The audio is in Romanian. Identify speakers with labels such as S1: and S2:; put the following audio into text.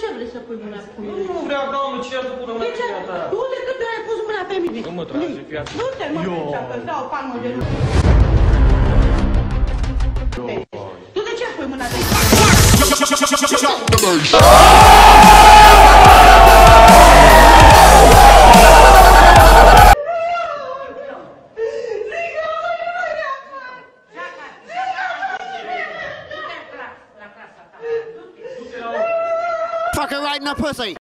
S1: ce vrei să pui mâna pe mine?
S2: Nu vreau, doamnă, ce să pună mâna pe mine ta?
S1: Du-te că tu ai pus mâna pe mine.
S2: Nu mă trage, fiață.
S1: Du-te, mă, că-ți dau o palmă de lume. Tu de ce pui mâna pe mine?
S3: Fuck her right in the pussy.